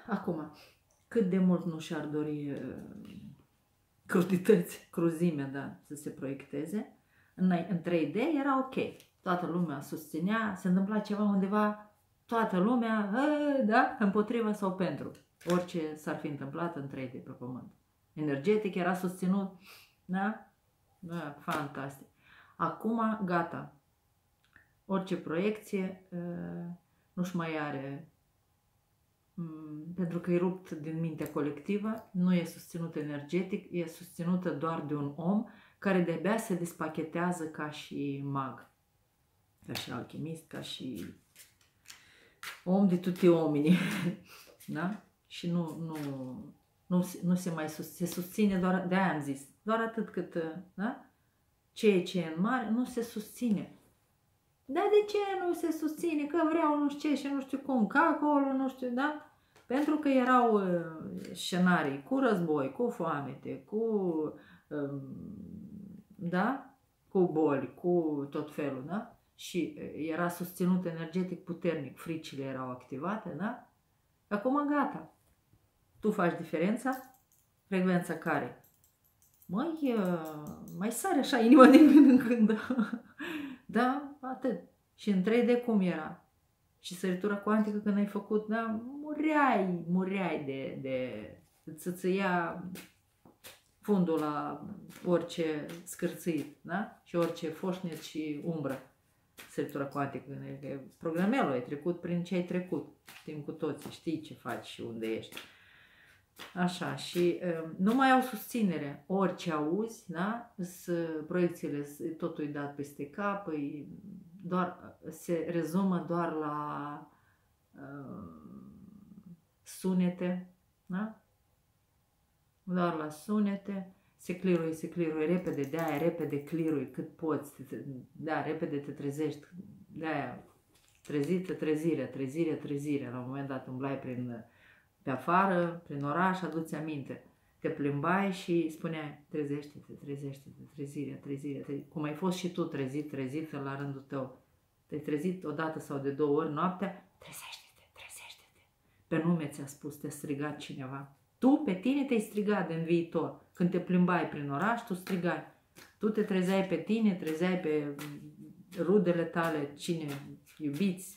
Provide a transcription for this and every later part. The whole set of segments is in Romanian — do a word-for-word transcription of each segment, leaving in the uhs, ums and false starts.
Acum, cât de mult nu și-ar dori uh, crudități, cruzime, da, să se proiecteze, în, în trei D era ok. Toată lumea susținea, se întâmpla ceva undeva, toată lumea, da, împotriva sau pentru. Orice s-ar fi întâmplat în trei D pe pământ. Energetic era susținut, da? Da, fantastic. Acum, gata. Orice proiecție uh, nu-și mai are, um, pentru că e rupt din mintea colectivă, nu e susținut energetic, e susținută doar de un om care de-abia se despachetează ca și mag, ca și alchimist, ca și om de tutti omini, da? Și nu, nu, nu, nu se mai sus, se susține doar, de-aia am zis, doar atât cât, da? Ceea ce e în mare nu se susține. Dar de ce nu se susține? Că vreau nu știu ce și nu știu cum, că acolo nu știu, da? Pentru că erau uh, scenarii cu război, cu foamete, cu, uh, da? Cu boli, cu tot felul, da? Și uh, era susținut energetic puternic, fricile erau activate, da? Acum gata. Tu faci diferența? Frecvența care? Măi, mai sare așa inima din când în când. Da, atât. Și în trei D cum era? Și săritura cuantică când ai făcut, da, mureai, mureai de, de să-ți ia fundul la orice scârțâit, da? Și orice foșnet și umbră. Săritura cuantică, programelul ai trecut prin ce ai trecut. Știm cu toții, știi ce faci și unde ești. Așa, și uh, nu mai au susținere. Orice auzi, da? Proiecțiile, totul e dat peste cap, e doar, se rezumă doar la uh, sunete, da? Doar la sunete, se cliruie, se cliruie repede, de-aia repede cliruie cât poți, da, repede te trezești, de-aia trezită, trezire, trezire, trezire, la un moment dat umblai prin pe afară, prin oraș, adu-ți aminte. Te plimbai și spuneai, trezește-te, trezește-te, trezirea, trezirea, trezirea. Cum ai fost și tu trezit, trezit la rândul tău. Te-ai trezit odată sau de două ori noaptea, trezește-te, trezește-te. Pe nume ți-a spus, te-a strigat cineva. Tu pe tine te-ai strigat din viitor. Când te plimbai prin oraș, tu strigai. Tu te trezeai pe tine, trezeai pe rudele tale, cine iubiți,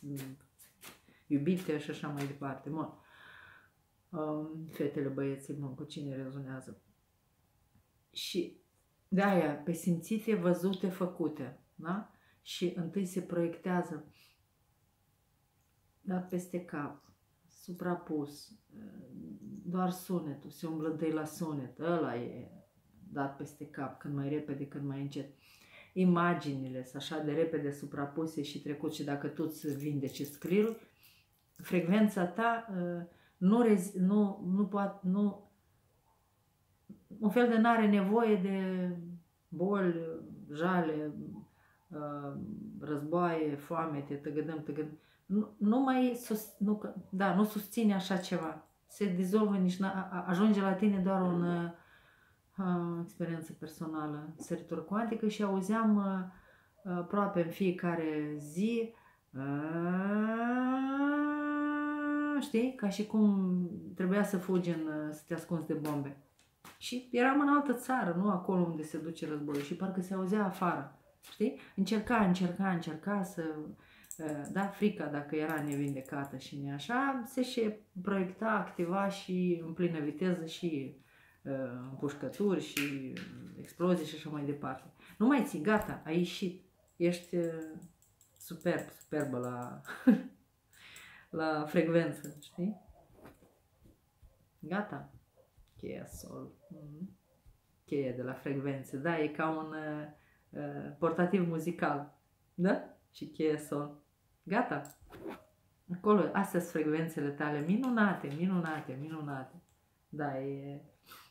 iubite și așa mai departe. Bun. Fetele, băieții, bun, cu cine rezonează. Și de aia, pe simțite, văzute, făcute, da? Și întâi se proiectează dat peste cap, suprapus, doar sunetul, se umblă de la sunet, ăla e dat peste cap, când mai repede, când mai încet. Imaginile sunt așa de repede suprapuse și trecut și dacă tu îți vindeci scrirul, frecvența ta nu, rezi, nu, nu poate, nu, un fel de n-are nevoie de boli, jale, războaie, foamete, tăgădăm, tăgădăm. Nu, nu mai sus, nu, da, nu susține așa ceva. Se dizolvă, nici ajunge la tine doar o uh, experiență personală, săritură cuantică și auzeam uh, aproape în fiecare zi uh, știi? Ca și cum trebuia să fugi în, să te ascunzi de bombe. Și eram în altă țară, nu acolo unde se duce războiul și parcă se auzea afară. Știi? Încerca, încerca, încerca să... Da, frica, dacă era nevindecată și ne așa, se și proiecta, activa și în plină viteză și uh, împușcături și explozii și așa mai departe. Nu mai ții, gata, ai ieșit. Ești uh, superb, superbă la, la frecvență, știi? Gata. Cheia sol. Mm-hmm. Cheia de la frecvență. Da, e ca un uh, portativ muzical. Da? Și cheia sol. Gata. Acolo, astea sunt frecvențele tale minunate, minunate, minunate. Da, e...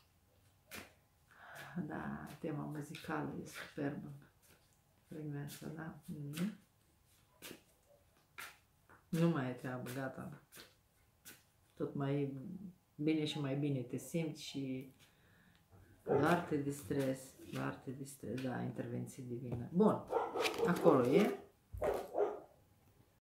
Da, tema muzicală e superbă. Frecvența, da. Mm-hmm. Nu mai e treabă, gata. Tot mai bine și mai bine te simți și doar te distrezi, doar te distrezi, da, intervenție divină. Bun, acolo e.